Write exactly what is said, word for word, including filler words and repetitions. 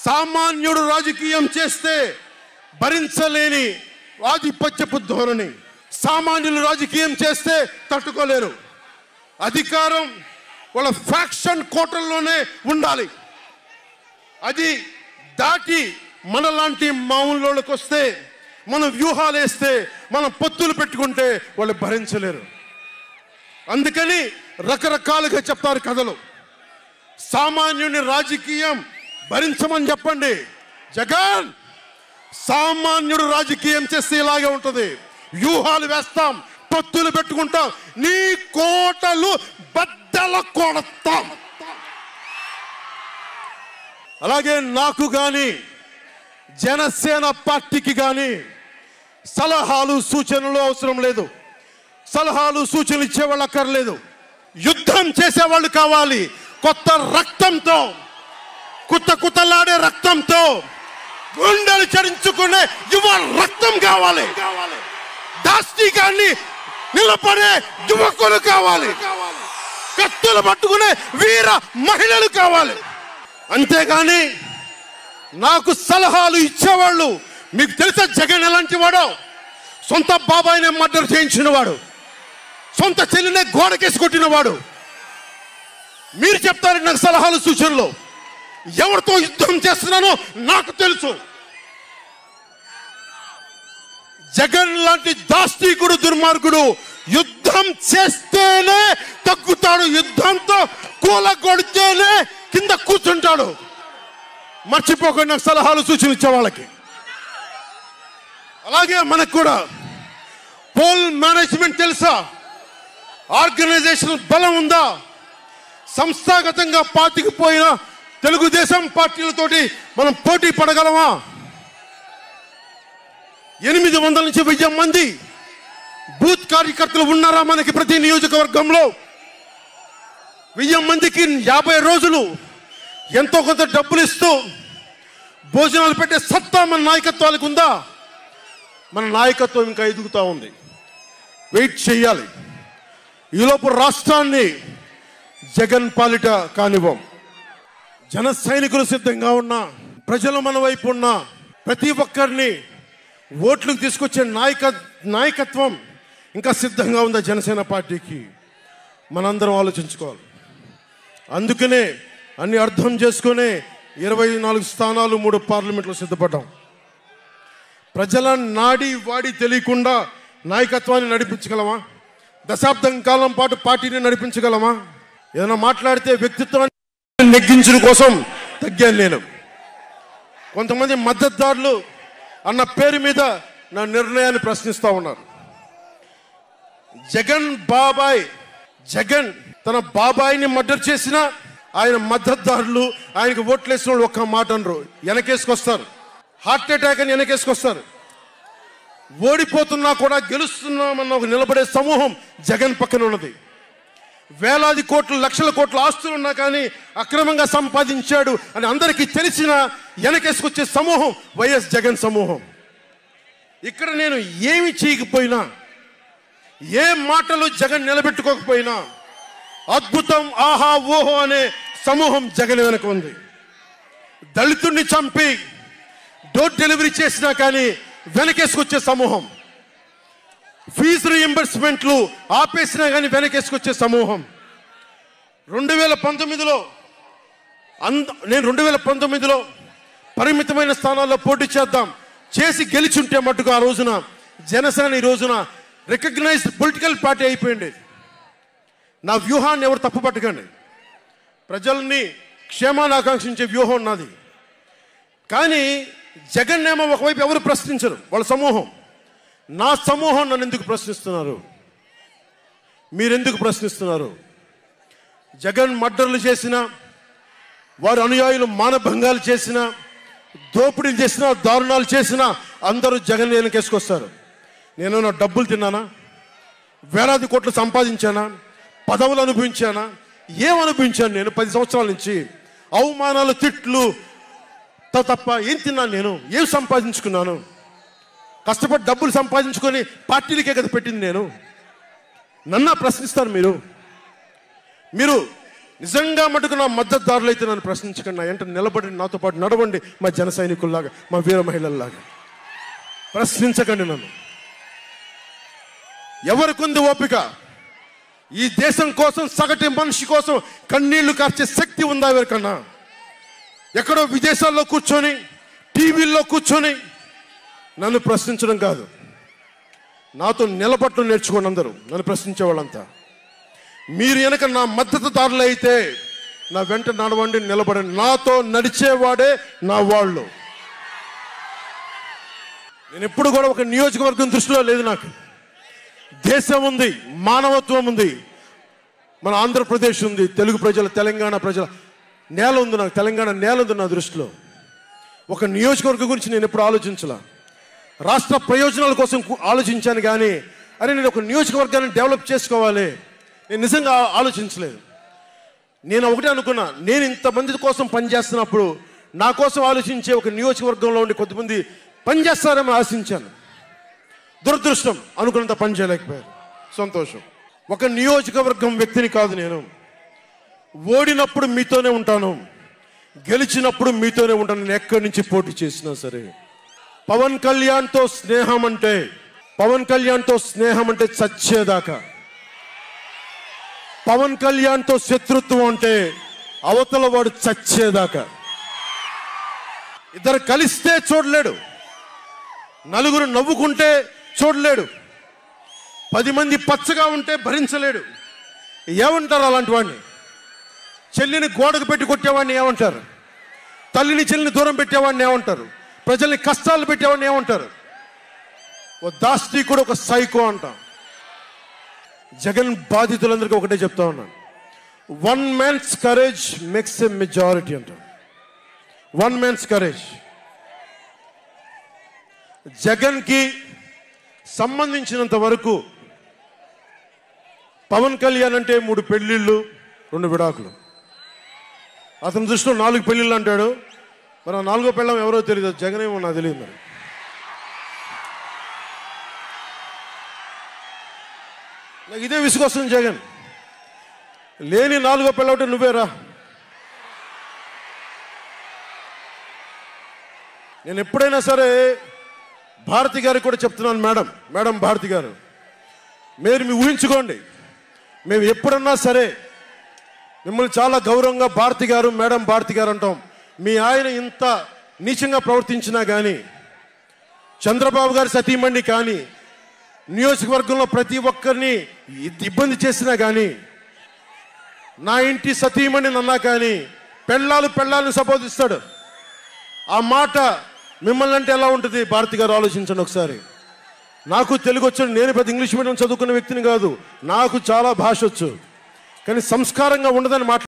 సామాన్యుడు రాజకీయం చేస్తే భరించలేని ఆధిపత్యపు ధోరణి. సామాన్యులు రాజకీయం చేస్తే తట్టుకోలేరు. అధికారం వాళ్ళ ఫ్యాక్షన్ కోటల్లోనే ఉండాలి. అది దాటి మనలాంటి మామూలులోకి వస్తే, మనం వ్యూహాలు వేస్తే, మనం పొత్తులు పెట్టుకుంటే వాళ్ళు భరించలేరు. అందుకని రకరకాలుగా చెప్తారు కథలు. సామాన్యుని రాజకీయం భరించమని చెప్పండి. జగన్ సామాన్యుడు రాజకీయం చేస్తే ఇలాగే ఉంటుంది. వ్యూహాలు వేస్తాం, పొత్తులు పెట్టుకుంటాం, నీ కోటలు బద్దల కొడతాం. అలాగే నాకు కానీ జనసేన పార్టీకి కానీ సలహాలు సూచనలు అవసరం లేదు. సలహాలు సూచనలు ఇచ్చేవాళ్ళు అక్కర్లేదు. యుద్ధం చేసేవాళ్ళు కావాలి. కొత్త రక్తంతో, కుత్త కుత్తలాడే రక్తంతో, గుండెలు చరించుకునే యువ రక్తం కావాలి. దాష్టికాన్ని నిలబడే యువకులు కావాలి. కత్తులు పట్టుకునే వీర మహిళలు కావాలి. అంతేగాని నాకు సలహాలు ఇచ్చేవాళ్ళు, మీకు తెలుసా జగన్ ఎలాంటి వాడో? సొంత బాబాయినే మర్డర్ చేయించిన వాడు, సొంత చెల్లినే గోడకేసి కొట్టిన వాడు. మీరు చెప్తారు నాకు సలహాలు సూచనలు. ఎవరితో యుద్ధం చేస్తున్నానో నాకు తెలుసు. జగన్ లాంటి దాష్టీకుడు, దుర్మార్గుడు యుద్ధం చేస్తేనే తగ్గుతాడు. యుద్ధంతో కూలగొడితేనే కింద కూర్చుంటాడు. మర్చిపోకుండా నాకు సలహాలు సూచనలు ఇచ్చే వాళ్ళకి. అలాగే మనకు కూడా పోల్ మేనేజ్మెంట్ తెలుసా? ఆర్గనైజేషన్ బలం ఉందా? సంస్థాగతంగా పాతికిపోయిన తెలుగుదేశం పార్టీలతోటి మనం పోటీ పడగలమా? ఎనిమిది వందల నుంచి వెయ్యి మంది బూత్ కార్యకర్తలు ఉన్నారా మనకి ప్రతి నియోజకవర్గంలో? వెయ్యి మందికి యాభై రోజులు ఎంతో కొంత డబ్బులు ఇస్తూ భోజనాలు పెట్టే సత్తా మన నాయకత్వాలకు ఉందా? మన నాయకత్వం ఇంకా ఎదుగుతూ ఉంది. వెయిట్ చేయాలి. ఈలోపు రాష్ట్రాన్ని జగన్ పాలిట కానివ్వం. జన సైనికులు సిద్ధంగా ఉన్నా, ప్రజలు మన వైపు ఉన్నా, ప్రతి ఒక్కరిని ఓట్లకు తీసుకొచ్చే నాయక నాయకత్వం ఇంకా సిద్ధంగా ఉందా జనసేన పార్టీకి? మనందరం ఆలోచించుకోవాలి. అందుకనే అన్ని అర్థం చేసుకునే ఇరవై నాలుగు స్థానాలు, మూడు పార్లమెంట్లో సిద్ధపడ్డాం. ప్రజల నాడి వాడి తెలియకుండా నాయకత్వాన్ని నడిపించగలమా? దశాబ్దం కాలం పాటు పార్టీని నడిపించగలమా? ఏదైనా మాట్లాడితే వ్యక్తిత్వాన్ని నెగ్గించడం కోసం తగ్గాను నేను. కొంతమంది మద్దతుదారులు అన్న పేరు మీద నా నిర్ణయాన్ని ప్రశ్నిస్తూ ఉన్నారు. జగన్ బాబాయ్, జగన్ తన బాబాయిని మర్డర్ చేసిన ఆయన మద్దతుదారులు, ఆయనకు ఓట్లేసిన వాళ్ళు ఒక్క మాట అనరు, వెనకేసుకొస్తారు. హార్ట్ అటాక్ అని వెనకేసుకొస్తారు. ఓడిపోతున్నా కూడా గెలుస్తున్నామన్న ఒక నిలబడే సమూహం జగన్ పక్కన ఉన్నది. వేలాది కోట్లు, లక్షల కోట్ల ఆస్తులు ఉన్నా కానీ అక్రమంగా సంపాదించాడు అని అందరికీ తెలిసిన వెనకేసుకొచ్చే సమూహం వైఎస్ జగన్ సమూహం. ఇక్కడ నేను ఏమి చేయకపోయినా, ఏ మాటలు జగన్ నిలబెట్టుకోకపోయినా అద్భుతం, ఆహా ఓహో అనే సమూహం జగన్ వెనక ఉంది. దళితుడిని చంపి డోర్ డెలివరీ చేసినా కానీ వెనకేసుకొచ్చే సమూహం, ఫీజు రీఎంబర్స్మెంట్లు ఆపేసినా కానీ వెనకేసుకొచ్చే సమూహం. రెండు వేల పంతొమ్మిదిలో అంద నేను రెండు వేల పంతొమ్మిదిలో పరిమితమైన స్థానాల్లో పోటీ చేద్దాం చేసి గెలిచుంటే మట్టుకు ఆ రోజున జనసేన ఈ రోజున రికగ్నైజ్డ్ పొలిటికల్ పార్టీ అయిపోయింది. నా వ్యూహాన్ని ఎవరు తప్పు పట్టకండి. ప్రజల్ని క్షేమాన్ని ఆకాంక్షించే వ్యూహం నాది. కానీ జగన్ ఏమో ఒకవైపు ఎవరు ప్రశ్నించరు, వాళ్ళ సమూహం. నా సమూహం నన్ను ఎందుకు ప్రశ్నిస్తున్నారు? మీరెందుకు ప్రశ్నిస్తున్నారు? జగన్ మర్డర్లు చేసిన, వారి అనుయాయులు మానభంగాలు చేసిన, దోపిడీలు చేసిన, దారుణాలు చేసిన అందరూ జగన్ వెనకేసుకొస్తారు. నేను నా డబ్బులు తిన్నానా? వేలాది కోట్లు సంపాదించానా? పదవులు అనుభవించానా? ఏం అనుభవించాను నేను? పది సంవత్సరాల నుంచి అవమానాలు, తిట్లు తప్ప ఏం తిన్నాను నేను? ఏం సంపాదించుకున్నాను? కష్టపడి డబ్బులు సంపాదించుకొని పార్టీలకే కదా పెట్టింది నేను. నన్ను ప్రశ్నిస్తారు మీరు. మీరు నిజంగా మటుకు నా మద్దతుదారులు అయితే నన్ను ప్రశ్నించకండి, నా ఎంట నిలబడి నాతో పాటు నడవండి, మా జన సైనికుల్లాగా, మా వీర మహిళల్లాగా. ప్రశ్నించకండి నన్ను. ఎవరికుంది ఓపిక? ఈ దేశం కోసం, సగటు మనిషి కోసం కన్నీళ్లు కార్చే శక్తి ఉందా ఎవరికన్నా? ఎక్కడో విదేశాల్లో కూర్చొని, టీవీల్లో కూర్చొని నన్ను ప్రశ్నించడం కాదు, నాతో నిలబట్టడం నేర్చుకోండి అందరూ, నన్ను ప్రశ్నించే వాళ్ళంతా. మీరు వెనక నా మద్దతుదారులు అయితే నా వెంట నడవండి, నిలబడండి. నాతో నడిచేవాడే నా వాళ్ళు. నేను ఎప్పుడు కూడా ఒక నియోజకవర్గం దృష్టిలో లేదు. నాకు దేశం ఉంది, మానవత్వం ఉంది, మన ఆంధ్రప్రదేశ్ ఉంది, తెలుగు ప్రజల, తెలంగాణ ప్రజల నేల ఉంది. నాకు తెలంగాణ నేల ఉంది నా దృష్టిలో. ఒక నియోజకవర్గం గురించి నేను ఎప్పుడు ఆలోచించలా. రాష్ట్ర ప్రయోజనాల కోసం ఆలోచించాను కానీ, అరే నేను ఒక నియోజకవర్గాన్ని డెవలప్ చేసుకోవాలి, నేను నిజంగా ఆలోచించలేదు. నేను ఒకటే అనుకున్నా, నేను ఇంతమంది కోసం పనిచేస్తున్నప్పుడు నా కోసం ఆలోచించే ఒక నియోజకవర్గంలో ఉండి కొంతమంది పనిచేస్తారని ఆశించాను. దురదృష్టం, అనుకున్నంత పని చేయలేకపోయారు. సంతోషం. ఒక నియోజకవర్గం వ్యక్తిని కాదు నేను. ఓడినప్పుడు మీతోనే ఉంటాను, గెలిచినప్పుడు మీతోనే ఉంటాను. నేను ఎక్కడి నుంచి పోటీ చేసినా సరే. పవన్ కళ్యాణ్తో స్నేహం అంటే పవన్ కళ్యాణ్తో స్నేహం అంటే చచ్చేదాకా. పవన్ కళ్యాణ్తో శత్రుత్వం అంటే అవతల వాడు చచ్చేదాకా. ఇద్దరు కలిస్తే చూడలేడు, నలుగురు నవ్వుకుంటే చూడలేడు, పది మంది పచ్చగా ఉంటే భరించలేడు. ఏమంటారు అలాంటి వాడిని? చెల్లిని గోడకు పెట్టి కొట్టేవాడిని ఏమంటారు? తల్లిని చెల్లిని దూరం పెట్టేవాడిని ఏమంటారు? ప్రజల్ని కష్టాలు పెట్టేవాడిని ఏమంటారు? ఓ దాష్టీకుడు, ఒక సైకో అంటాం. జగన్ బాధితులందరికీ ఒకటే చెప్తా ఉన్నాను, one man's courage makes a majority అంటాం. One man's courage. జగన్కి సంబంధించినంత వరకు పవన్ కళ్యాణ్ అంటే మూడు పెళ్లిళ్ళు, రెండు విడాకులు. అతని దృష్టిలో నాలుగు పెళ్లిళ్ళు అంటాడు. మరి ఆ నాలుగో పెళ్ళం ఎవరో తెలియదు, జగన్ ఏమో నాకు తెలియదు. మరి నాకు ఇదే విసుగొస్తుంది. జగన్ లేని నాలుగో పెళ్ళవుటే నువ్వేరా. నేను ఎప్పుడైనా సరే భారతి గారికి కూడా చెప్తున్నాను, మేడం మేడం భారతి గారు, మీరు మీ ఊహించుకోండి, మేము ఎప్పుడన్నా సరే మిమ్మల్ని చాలా గౌరవంగా భారతి గారు, మేడం భారతి గారు అంటాం. మీ ఆయన ఇంత నీచంగా ప్రవర్తించినా కానీ, చంద్రబాబు గారి సతీమణి కానీ, నియోజకవర్గంలో ప్రతి ఒక్కరిని ఇబ్బంది చేసినా కానీ, నా ఇంటి సతీమణి అన్నా కానీ, పెళ్ళాలు పెళ్ళాలను సంబోధిస్తాడు. ఆ మాట మిమ్మల్ని అంటే ఎలా ఉంటుంది భారతి గారు? ఆలోచించండి ఒకసారి. నాకు తెలుగు వచ్చాడు, నేను పెద్ద ఇంగ్లీష్ మీడియం చదువుకున్న వ్యక్తిని కాదు, నాకు చాలా భాష వచ్చు, కానీ సంస్కారంగా ఉండదని మాట్లాడు.